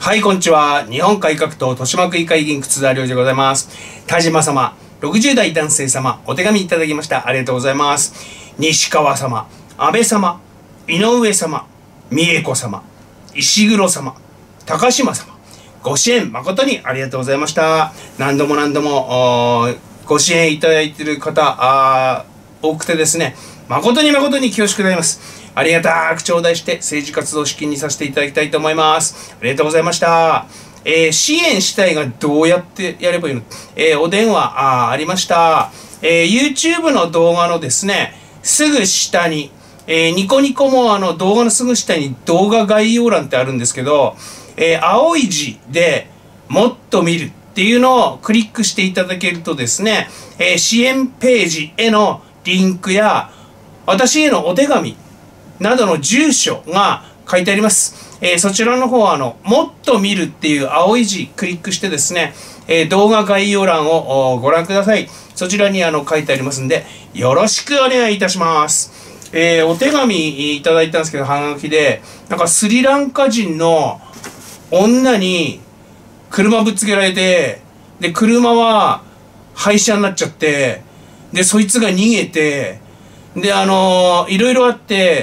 はい、こんにちは。日本改革党豊島区議会議員楠田良でございます。田島様、60代男性様、お手紙いただきました。ありがとうございます。西川様、安倍様、井上様、美恵子様、石黒様、高島様、ご支援誠にありがとうございました。何度もご支援いただいている方、多くてですね、誠に恐縮であります。ありがたく頂戴して政治活動資金にさせていただきたいと思います。ありがとうございました。支援したいがどうやってやればいいの？お電話ありました。YouTube の動画のですね、すぐ下に、ニコニコも動画のすぐ下に動画概要欄ってあるんですけど、青い字でもっと見るっていうのをクリックしていただけるとですね、支援ページへのリンクや私へのお手紙などの住所が書いてあります。そちらの方はもっと見るっていう青い字クリックしてですね、動画概要欄をご覧ください。そちらに書いてありますんで、よろしくお願いいたします。お手紙いただいたんですけど、はがきで、なんかスリランカ人の女に車ぶつけられて、で、車は廃車になっちゃって、で、そいつが逃げて、で、いろいろあって、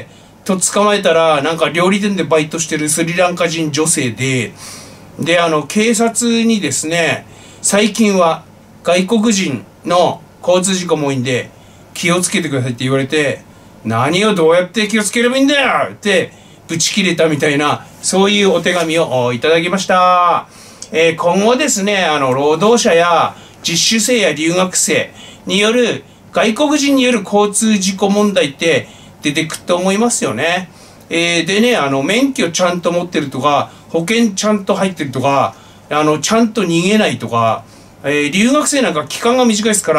捕まえたら、なんか料理店でバイトしてるスリランカ人女性で、で、警察にですね、最近は外国人の交通事故も多いんで、気をつけてくださいって言われて、何をどうやって気をつければいいんだよってブチ切れたみたいな、そういうお手紙をいただきました。今後ですね、労働者や実習生や留学生による外国人による交通事故問題って出てくると思いますよね。でね、免許ちゃんと持ってるとか、保険ちゃんと入ってるとか、ちゃんと逃げないとか、留学生なんか期間が短いですから、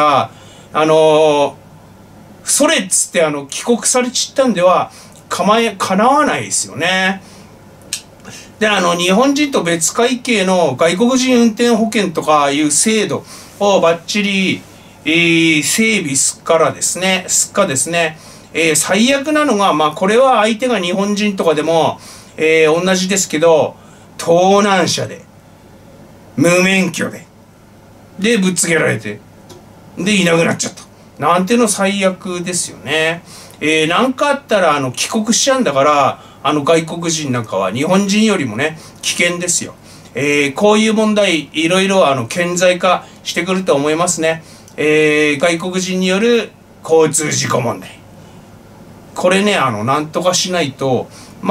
それっつって帰国されちったんでは、かなわないですよね。で、日本人と別会計の外国人運転保険とかいう制度をバッチリ、整備すっかですね、最悪なのが、まあこれは相手が日本人とかでも、同じですけど、盗難車で、無免許でぶっつけられて、でいなくなっちゃった。なんていうの最悪ですよね。なんかあったら帰国しちゃうんだから、外国人なんかは日本人よりもね、危険ですよ。こういう問題、いろいろ顕在化してくると思いますね。外国人による交通事故問題。これね、なんとかしないと、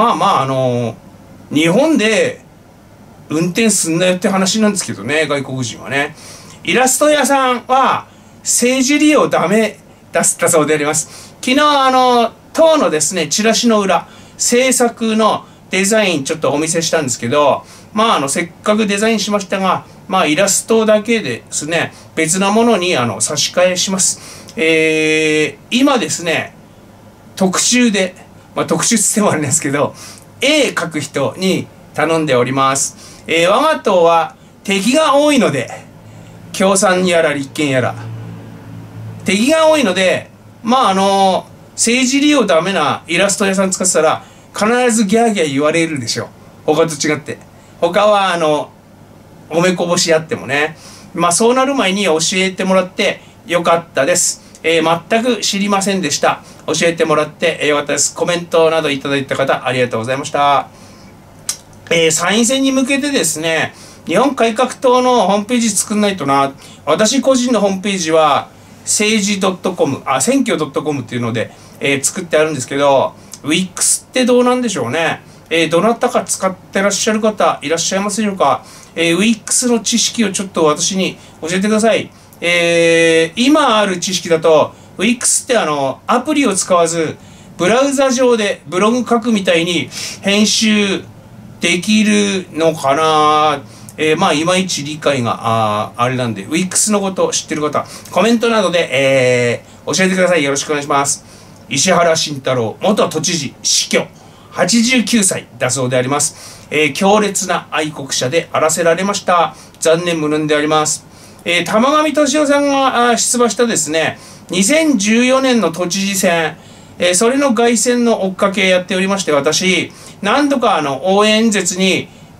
日本で運転すんなよって話なんですけどね、外国人はね。イラスト屋さんは政治利用ダメだったそうであります。昨日党のですね、チラシの裏、制作のデザインちょっとお見せしたんですけど、せっかくデザインしましたが、イラストだけでですね、別なものに差し替えします。今ですね、特集で、特集ってもあるんですけど、絵描く人に頼んでおります。我が党は敵が多いので、共産やら立憲やら、敵が多いので、政治利用ダメなイラスト屋さん使ってたら、必ずギャーギャー言われるでしょ。他と違って。他はおめこぼしあってもね。そうなる前に教えてもらってよかったです。全く知りませんでした。教えてもらってよかったです。コメントなどいただいた方、ありがとうございました。参院選に向けてですね、日本改革党のホームページ作んないとな。私個人のホームページは、政治 .com、選挙 .com っていうので、作ってあるんですけど、Wix ってどうなんでしょうね。どなたか使ってらっしゃる方いらっしゃいますでしょうか。Wix の知識をちょっと私に教えてください。今ある知識だと、Wix ってアプリを使わず、ブラウザ上でブログ書くみたいに編集できるのかないまいち理解があれなんで、Wix のことを知ってる方、コメントなどで、教えてください。よろしくお願いします。石原慎太郎、元都知事、死去、89歳だそうであります。強烈な愛国者であらせられました。残念無念であります。玉上俊夫さんが出馬したですね、2014年の都知事選、それの凱旋の追っかけやっておりまして、私、何度か応援演説に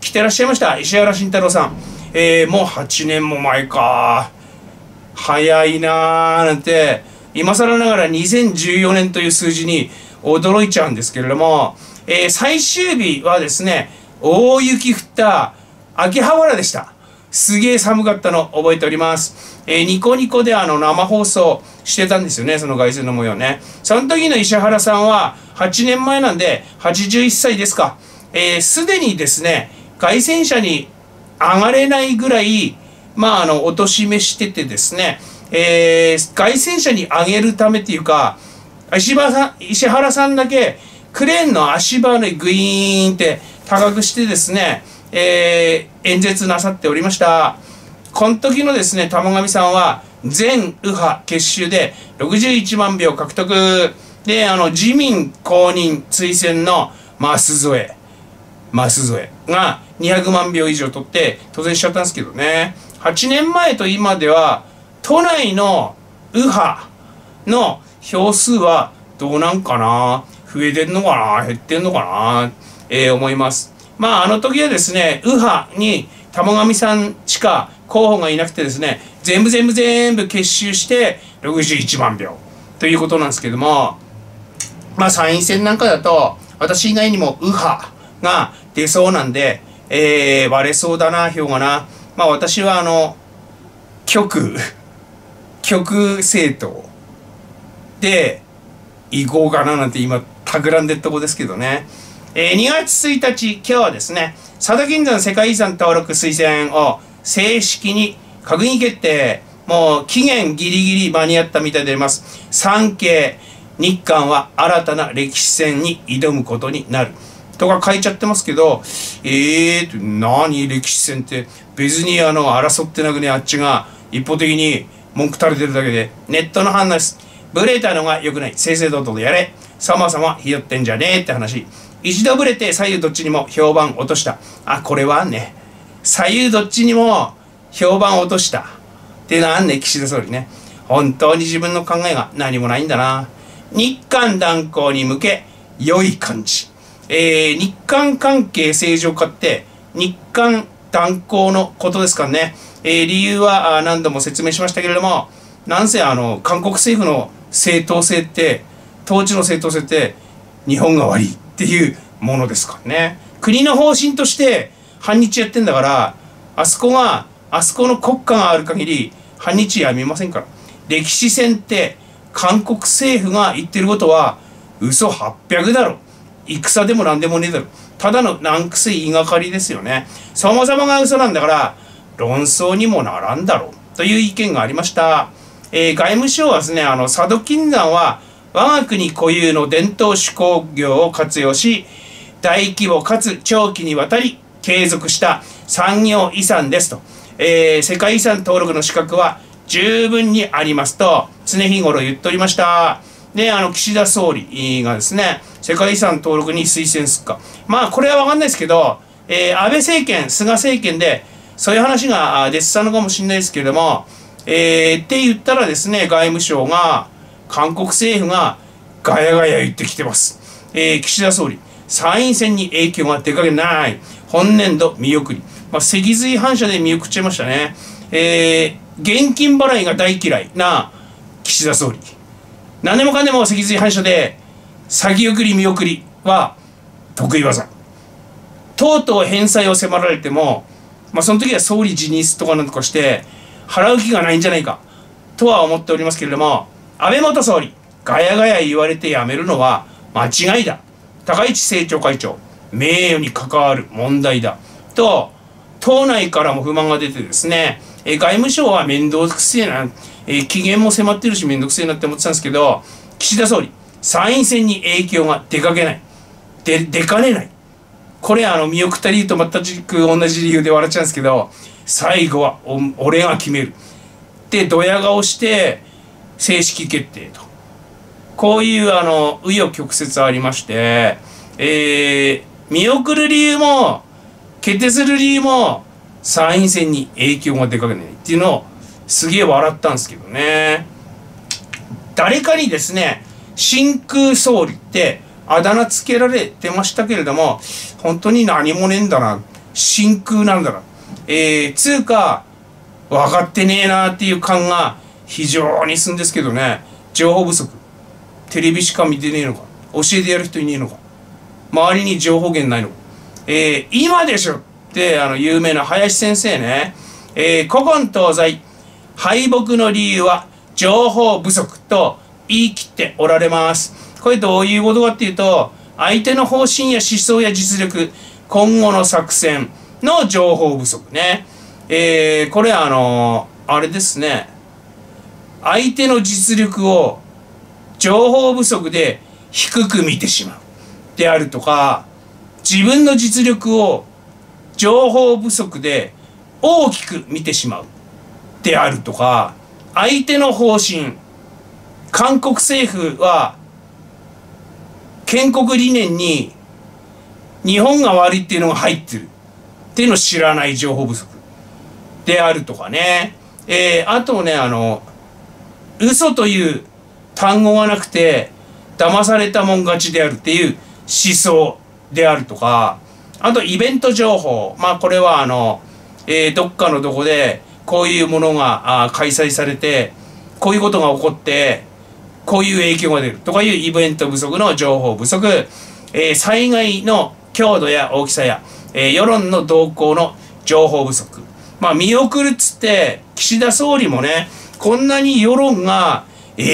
来てらっしゃいました。石原慎太郎さん。もう8年も前か。早いなーなんて、今更ながら2014年という数字に驚いちゃうんですけれども、最終日はですね、大雪降った秋葉原でした。すげえ寒かったの覚えております。ニコニコで生放送してたんですよね、その凱旋の模様ね。その時の石原さんは8年前なんで81歳ですか。すでにですね、凱旋者に上がれないぐらい、お年めしててですね、凱旋者に上げるためっていうか、石原さんだけクレーンの足場でグイーンって高くしてですね、演説なさっておりました。この時のですね、玉上さんは全右派結集で61万票獲得で、自民公認推薦の舛添が200万票以上取って当選しちゃったんですけどね。8年前と今では都内の右派の票数はどうなんかな、増えてんのかな、減ってんのかな、思います。あの時はですね、右派に玉上さんしか候補がいなくてですね、全部結集して61万票ということなんですけども、参院選なんかだと私以外にも右派が出そうなんで、割れそうだな、票がな。私は極政党で行こうかななんて今企んでるとこですけどね。2月1日、今日はですね、佐渡金山世界遺産登録推薦を正式に閣議決定。もう期限ギリギリ間に合ったみたいであります。産経、日韓は新たな歴史戦に挑むことになる。とか書いちゃってますけど、何歴史戦って、別に争ってなくね、あっちが一方的に文句垂れてるだけで、ネットの反応です。ブレたのが良くない。正々堂々とやれ。さまさまひよってんじゃねえって話。一度ブレて左右どっちにも評判落とした。これはあんね。左右どっちにも評判落とした。っていうのはあんね、岸田総理ね。本当に自分の考えが何もないんだな。日韓断交に向け、良い感じ。日韓関係正常化って日韓断交のことですからね。理由は何度も説明しましたけれども、なんせ韓国政府の正当性って、統治の正当性って日本が悪いっていうものですからね。国の方針として反日やってんだから、あそこの国家がある限り反日やめませんから。歴史戦って韓国政府が言ってることは嘘800だろ。戦でも何でもねえだろ。ただの難癖言いがかりですよね。そもそもが嘘なんだから論争にもならんだろうという意見がありました。外務省はですね、佐渡金山は我が国固有の伝統手工業を活用し、大規模かつ長期にわたり継続した産業遺産ですと。世界遺産登録の資格は十分にありますと常日頃言っておりました。で、岸田総理がですね、世界遺産登録に推薦するか。これはわかんないですけど、安倍政権、菅政権で、そういう話が出てたのかもしれないですけれども、って言ったらですね、外務省が、韓国政府がガヤガヤ言ってきてます。岸田総理、参院選に影響が出かけない。本年度見送り。脊髄反射で見送っちゃいましたね。現金払いが大嫌いな岸田総理。何でもかんでも脊髄反射で、先送り見送りは得意技。とうとう返済を迫られても、その時は総理辞任とかなんとかして払う気がないんじゃないかとは思っておりますけれども、安倍元総理ガヤガヤ言われてやめるのは間違いだ。高市政調会長、名誉に関わる問題だと党内からも不満が出てですね、外務省は面倒くせえな、期限も迫ってるし面倒くせえなって思ってたんですけど、岸田総理参院選に影響が出かねない。これ見送った理由と全く同じ理由で笑っちゃうんですけど、最後は俺が決めるでドヤ顔して正式決定と、こういう紆余曲折ありまして、見送る理由も決定する理由も参院選に影響が出かけないっていうのをすげえ笑ったんですけどね。誰かにですね、真空総理ってあだ名つけられてましたけれども、本当に何もねえんだな。 真空なんだから。つうか、分かってねえなっていう感が非常にするんですけどね。情報不足。テレビしか見てねえのか。教えてやる人いねえのか。周りに情報源ないのか。今でしょって有名な林先生ね。古今東西、敗北の理由は情報不足と言い切っておられます。これどういうことかっていうと、相手の方針や思想や実力、今後の作戦の情報不足ね。これあれですね。相手の実力を情報不足で低く見てしまう。であるとか、自分の実力を情報不足で大きく見てしまう。であるとか、相手の方針、韓国政府は建国理念に日本が悪いっていうのが入ってるっていうのを知らない情報不足であるとかね。あとね、嘘という単語がなくて騙されたもん勝ちであるっていう思想であるとか、あとイベント情報。まあこれはどっかのどこでこういうものが開催されて、こういうことが起こってこういう影響が出るとかいうイベント不足の情報不足、災害の強度や大きさや、世論の動向の情報不足。まあ見送るっつって岸田総理もね、こんなに世論が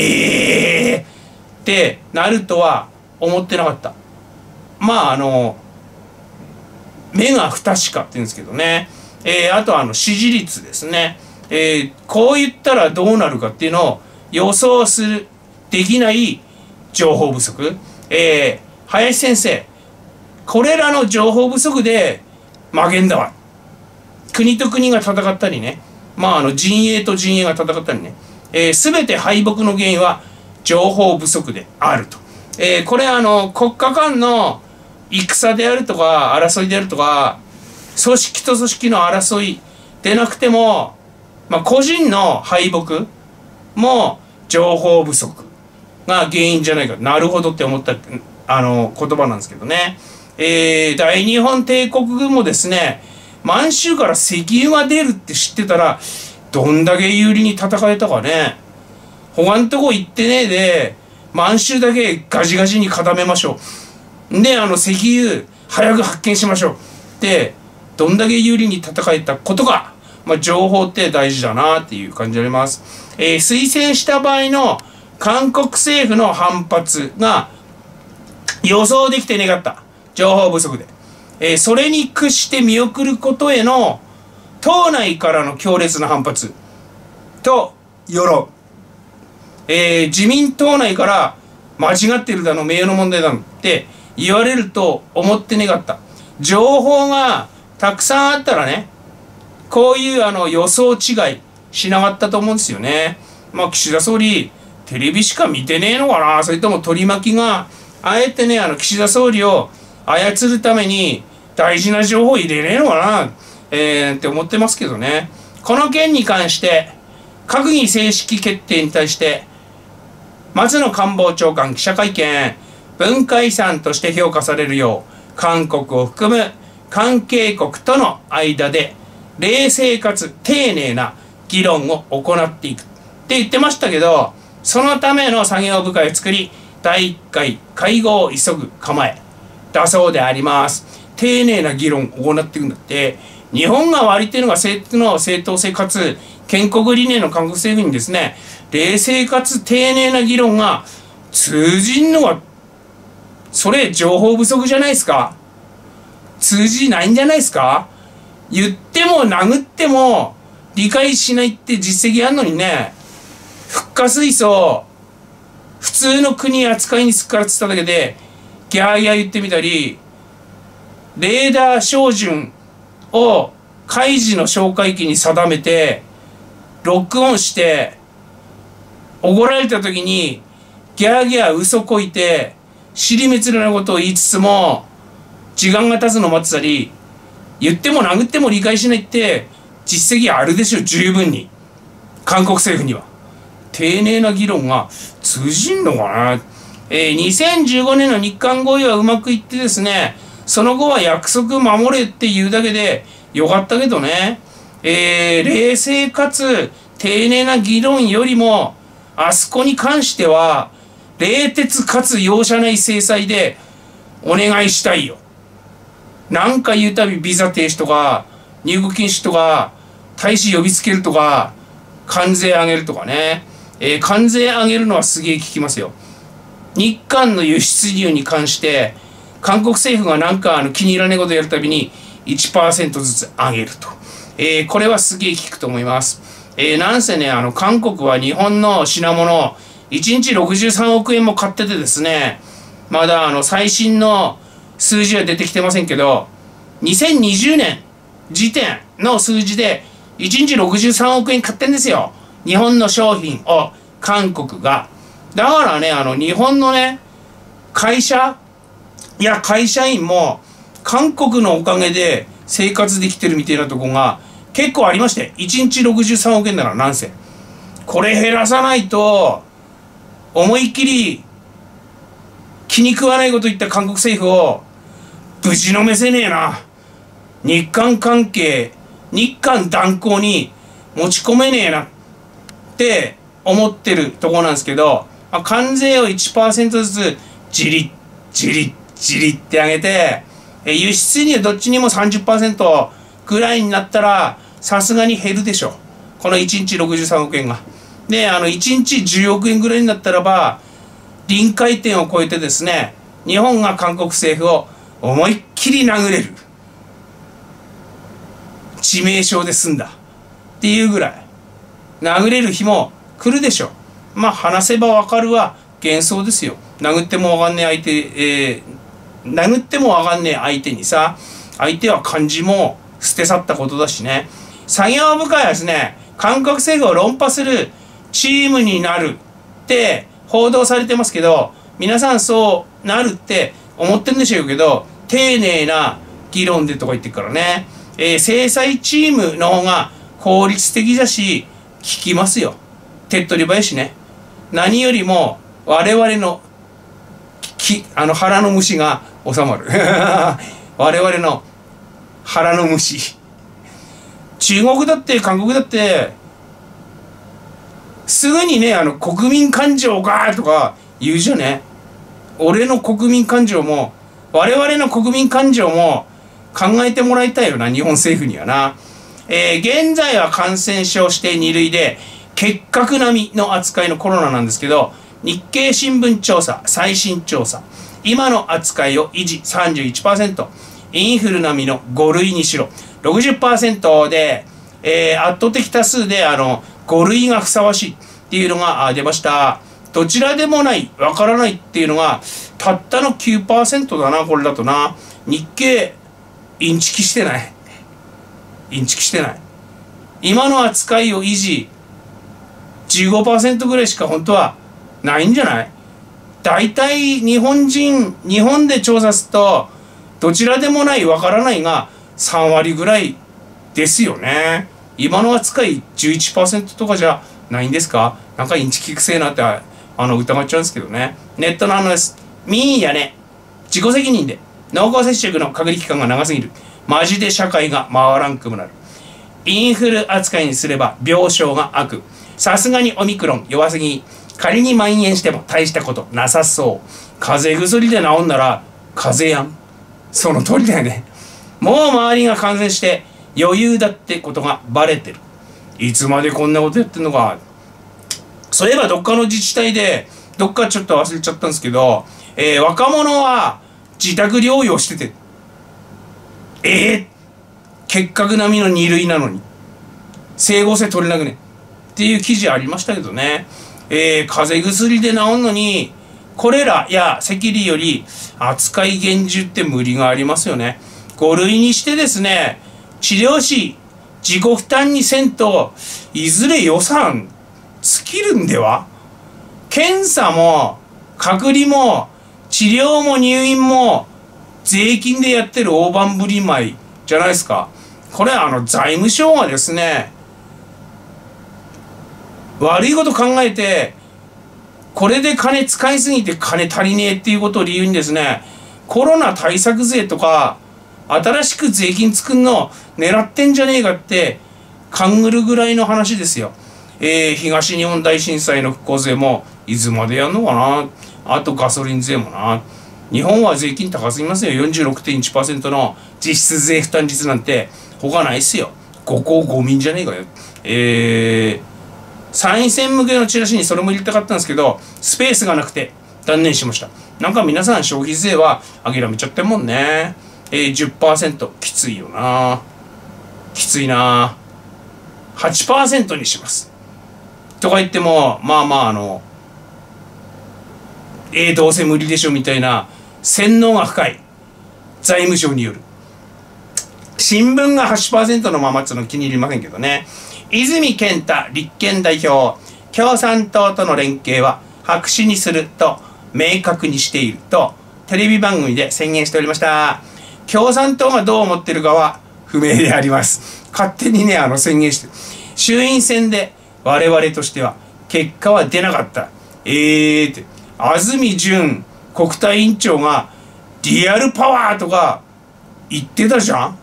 ってなるとは思ってなかった。まあ目が不確かって言うんですけどね。あと支持率ですね。こう言ったらどうなるかっていうのを予想するできない情報不足。林先生、これらの情報不足で負けんだわ。国と国が戦ったりね。まあ陣営と陣営が戦ったりね。全て敗北の原因は情報不足であると。これ国家間の戦であるとか争いであるとか、組織と組織の争いでなくても、まあ、個人の敗北も情報不足が原因じゃないか。なるほどって思った言葉なんですけどね。大日本帝国軍もですね、満州から石油が出るって知ってたらどんだけ有利に戦えたかね。他んとこ行ってねえで満州だけガジガジに固めましょう。で石油早く発見しましょうってどんだけ有利に戦えたことか。まあ、情報って大事だなっていう感じであります。推薦した場合の韓国政府の反発が予想できてなかった。情報不足で。それに屈して見送ることへの党内からの強烈な反発と世論。自民党内から間違ってるだの、名誉の問題だのって言われると思ってなかった。情報がたくさんあったらね、こういう予想違いしなかったと思うんですよね。まあ岸田総理、テレビしか見てねえのかな、それとも取り巻きがあえてね、岸田総理を操るために大事な情報入れねえのかな、って思ってますけどね。この件に関して閣議正式決定に対して松野官房長官記者会見、文化遺産として評価されるよう韓国を含む関係国との間で冷静かつ丁寧な議論を行っていくって言ってましたけど、そのための作業部会を作り第1回会合を急ぐ構えだそうであります。丁寧な議論を行っていくんだって。日本が悪いっていうのが政府の正当性かつ建国理念の韓国政府にですね、冷静かつ丁寧な議論が通じんのは、それ情報不足じゃないですか。通じないんじゃないですか。言っても殴っても理解しないって実績あるのにね、フッ化水素普通の国扱いにすっからっつっただけでギャーギャー言ってみたり、レーダー照準を海事の哨戒機に定めてロックオンしておごられた時にギャーギャー嘘こいて尻滅裂なことを言いつつも時間が経つの待ってたり、言っても殴っても理解しないって実績あるでしょ、十分に。韓国政府には丁寧な議論が通じんのかな。2015年の日韓合意はうまくいってですね、 その後は約束守れっていうだけでよかったけどね。冷静かつ丁寧な議論よりも、あそこに関しては、冷徹かつ容赦ない制裁でお願いしたいよ。なんか言うたびビザ停止とか、入国禁止とか、大使呼びつけるとか、関税上げるとかね。関税上げるのはすげえ効きますよ。日韓の輸出入に関して、韓国政府がなんか気に入らないことやるたびに 1% ずつ上げると。これはすげえ効くと思います。なんせね、韓国は日本の品物、1日63億円も買っててですね、まだ最新の数字は出てきてませんけど、2020年時点の数字で1日63億円買ってんですよ。日本の商品を韓国が。だからね、日本のね、会社や会社員も韓国のおかげで生活できてるみたいなとこが結構ありまして、1日63億円ならなんせ。これ減らさないと、思いっきり気に食わないこと言った韓国政府をぶちのめせねえな。日韓関係、日韓断交に持ち込めねえなって思ってるところなんですけど、関税を 1% ずつじりじりじりって上げて、輸出入どっちにも 30% ぐらいになったらさすがに減るでしょ。この1日63億円が。で、1日10億円ぐらいになったらば、臨界点を超えてですね、日本が韓国政府を思いっきり殴れる。致命傷で済んだ。っていうぐらい。殴れる日も来るでしょ。まあ、話せばわかるは幻想ですよ。殴ってもわかんねえ殴ってもわかんねえ相手にさ、相手は漢字も捨て去ったことだしね。作業部会はですね、韓国政府を論破するチームになるって報道されてますけど、皆さんそうなるって思ってるんでしょうけど、丁寧な議論でとか言ってるからね。制裁チームの方が効率的だし、効きますよ。手っ取り早いしね。何よりも我々の腹の虫が収まる。我々の腹の虫。中国だって韓国だって、すぐにね、国民感情がとか言うじゃね。俺の国民感情も、我々の国民感情も考えてもらいたいよな、日本政府にはな。現在は感染症指定2類で、結核並みの扱いのコロナなんですけど、日経新聞調査、最新調査。今の扱いを維持 31%。インフル並みの5類にしろ。60% で、圧倒的多数で5類がふさわしいっていうのが出ました。どちらでもない、わからないっていうのが、たったの 9% だな、これだとな。日経、インチキしてない。インチキしてない。今の扱いを維持、15% ぐらいしか本当はないんじゃない？大体日本で調査すると、どちらでもない、わからないが3割ぐらいですよね。今の扱い 11% とかじゃないんですか？なんかインチキくせえなって疑っちゃうんですけどね。ネットのです。民意やね、自己責任で濃厚接触の隔離期間が長すぎる。マジで社会が回らんくもなる。インフル扱いにすれば病床が悪。さすがにオミクロン弱すぎ。仮に蔓延しても大したことなさそう。風邪薬で治んなら風邪やん。その通りだよね。もう周りが感染して余裕だってことがバレてる。いつまでこんなことやってんのか。そういえばどっかの自治体で、どっかちょっと忘れちゃったんですけど、若者は自宅療養してて、結核並みの2類なのに、整合性取れなくねっていう記事ありましたけどね。風邪薬で治んのに、コレラや赤痢より扱い厳重って無理がありますよね。5類にしてですね、治療費自己負担にせんと、いずれ予算尽きるんでは？検査も隔離も治療も入院も税金でやってる大盤振り舞いじゃないですか。これ財務省はですね、悪いこと考えて、これで金使いすぎて金足りねえっていうことを理由にですね、 コロナ対策税とか、新しく税金作るの狙ってんじゃねえかって、勘ぐるぐらいの話ですよ。東日本大震災の復興税も、いつまでやんのかな。あとガソリン税もな。日本は税金高すぎますよ。46.1% の実質税負担率なんて、他ないっすよ。五公五民じゃねえかよ。参院選向けのチラシにそれも入れたかったんですけど、スペースがなくて断念しました。なんか皆さん消費税は諦めちゃってんもんね。10% きついよな。きついな。8% にします。とか言っても、どうせ無理でしょみたいな洗脳が深い財務省による。新聞が 8% のままっていうの気に入りませんけどね。泉健太立憲代表、共産党との連携は白紙にすると明確にしているとテレビ番組で宣言しておりました。共産党がどう思ってるかは不明であります。勝手にね、宣言して。衆院選で我々としては結果は出なかった。って安住淳国対委員長がリアルパワーとか言ってたじゃん。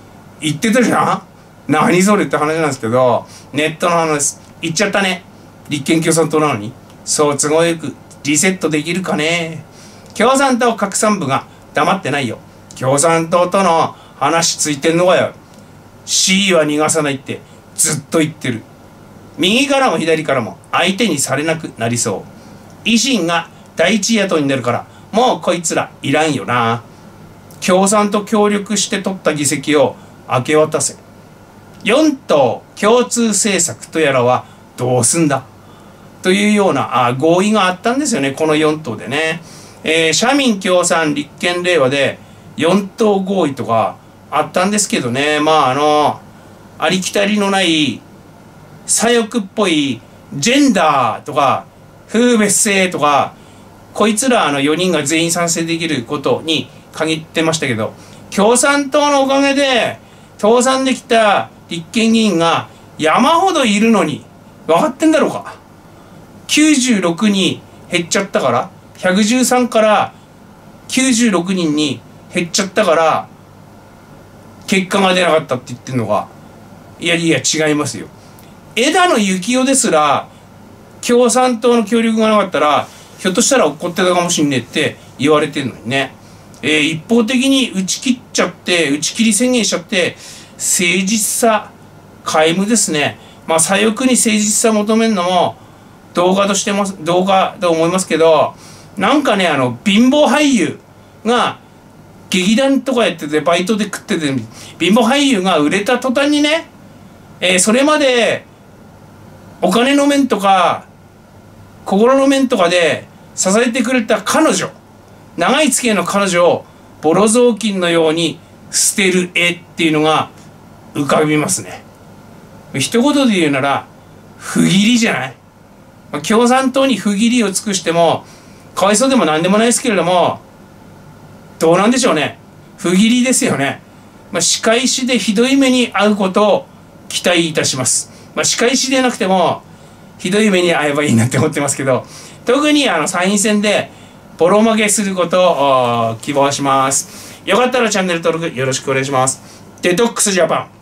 何それって話なんですけど、ネットの話言っちゃったね。立憲共産党なのにそう都合よくリセットできるかね。共産党拡散部が黙ってないよ。共産党との話ついてんのかよ。C は逃がさないってずっと言ってる。右からも左からも相手にされなくなりそう。維新が第一野党になるからもうこいつらいらんよな。共産と協力して取った議席を明け渡せ。4党共通政策とやらはどうすんだというような合意があったんですよね、この4党でね。社民共産立憲令和で4党合意とかあったんですけどね。ありきたりのない左翼っぽいジェンダーとか風別姓とか、こいつら4人が全員賛成できることに限ってましたけど、共産党のおかげで倒産できた立憲議員が山ほどいるのに分かってんだろうか。96に減っちゃったから、113から96人に減っちゃったから結果が出なかったって言ってんのが、いや違いますよ。枝野幸男ですら共産党の協力がなかったらひょっとしたら怒ってたかもしんねえって言われてんのにね。一方的に打ち切り宣言しちゃって誠実さ皆無ですね。左翼に誠実さ求めるのも動画と思いますけど、なんかね、貧乏俳優が劇団とかやっててバイトで食ってて、貧乏俳優が売れた途端にね、それまでお金の面とか心の面とかで支えてくれた彼女、長い付き合いの彼女をボロ雑巾のように捨てる絵っていうのが浮かびますね。一言で言うなら不義理じゃない。共産党に不義理を尽くしてもかわいそうでも何でもないですけれども、どうなんでしょうね。不義理ですよね。仕返しでひどい目に遭うことを期待いたします。仕返しでなくてもひどい目に遭えばいいなって思ってますけど、特に参院選でボロ負けすることを希望します。よかったらチャンネル登録よろしくお願いします。デトックスジャパン。